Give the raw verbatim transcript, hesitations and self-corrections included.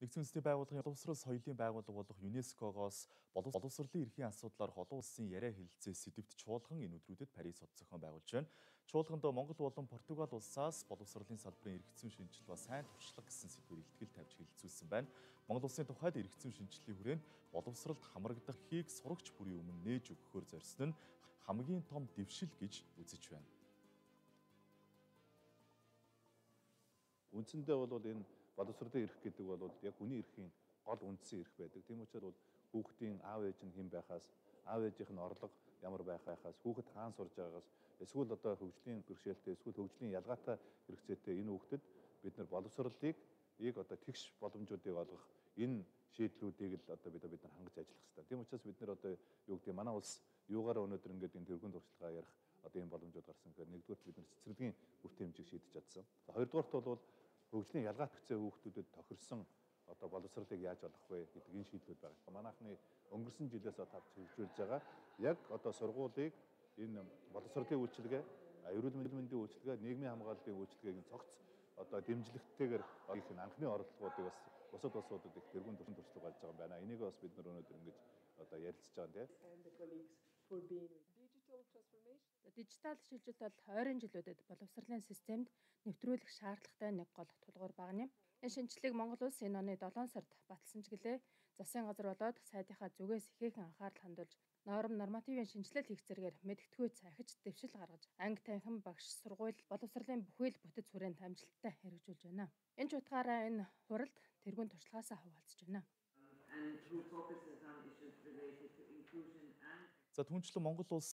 Нэгдсэн үндэсний байгууллагын боловсрол соёлын байгууллага болох ЮНЕСКО-гоос боловсролын эрхийн асуудлаар олон улсын яриа хэлэлцээ сэдвт чуулган энэ өдрүүдэд Парис хот зохион байгуулж байна. Чуулганд Монгол болон Португал улсаас боловсролын салбарын эргэцүүн шинжил ба сайн туршлага гэсэн сэдвээр илтгэл тавьж хэлэлцүүлсэн байна. Монгол улсын тухайд эргэцүүн шинжиллийн хүрээнд боловсролд хамрагдах хийг сурагч бүрийн өмнө нээж өгөхөөр зорьсон нь хамгийн том дэвшил гэж үзэж байна. Үндсэндээ бол энэ боловсролын эрх гэдэг бол яг хүний эрхийн гол үндсэн эрх байдаг. Тийм учраас бол хүүхдийн аав ээж нь хэн байхаас, аав ээжийнх нь орлого ямар байх байхаас, хүүхэд хаан сурж байгаагаас, эсвэл одоо хөгжлийн бэрхшээлтэй, эсвэл хөгжлийн ялгаатай хэрэгцээтэй энэ хүүхдэд бид нар боловсролыг яг одоо тэгш боломжуудыг олгох энэ шийдлүүдийг л одоо бид бид нар хангаж ажиллах хэрэгтэй. Тийм учраас бид нар одоо юу гэдэг манай улс юугаараа өнөөдөр ингээд энэ тэргуун туршлагаа ярих одоо ийм боломжууд гарсан гэхээр нэгдүгээр бид нар цэцэрлэгийн бүрт хэмжээг шийдэж чадсан. Хоёрдугаарт бол хөгжлийн ялгаатай хэвцээ хүүхдүүдэд тохирсон одоо боловсролыг яаж олох вэ гэдэг энэ шийдлүүд байгаа. Манайхны өнгөрсөн жилээс тавж хөгжүүлж байгаа яг одоо сургуулийг энэ боловсролын үйлчилгээ, эрүүл мэндийн үйлчилгээ, нийгмийн хамгааллын үйлчилгээг цогц одоо дэмжлэгтэйгээр их анхны орлогоодыг бас бусад улсуудад их тэргуун туршлага болж байгаа юм байна. Энийг бас бид нар өнөөдөр ингэж одоо ярилцж байгаа тийм. Дижитал шилжилт бол ойрын жилүүдэд боловсролын системд нэвтрүүлэх шаардлагатай нэг гол тулгуур байгаа юм. Энэ шинжилгээг Монгол улс энэ оны долоон сард баталсан ч гэлээ засгийн газар болоод сайдынхаа зүгээс ихээхэн анхаарал хандуулж норм нормативын шинжилэл хийх зэргээр мэдгэдэггүй цахиж дэвшил гаргаж анги танхим багш сургууль боловсролын бүхэл бүтэц хүрээнд амжилттай хэрэгжүүлж байна. Энэ ч утгаараа энэ хуралд тэргуун туршлагаасаа хуваалцж байна. За түүнчлэн Монгол улс